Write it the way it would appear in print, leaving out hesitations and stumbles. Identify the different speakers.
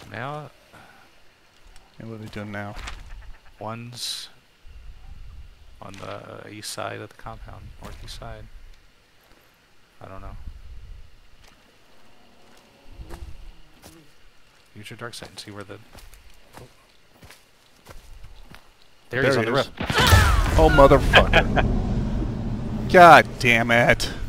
Speaker 1: now.
Speaker 2: And what are they doing now?
Speaker 1: One's on the east side of the compound, northeast side. I don't know. Use your dark sight and see where the... Oh. There he is on the roof.
Speaker 2: Oh, motherfucker. God damn it.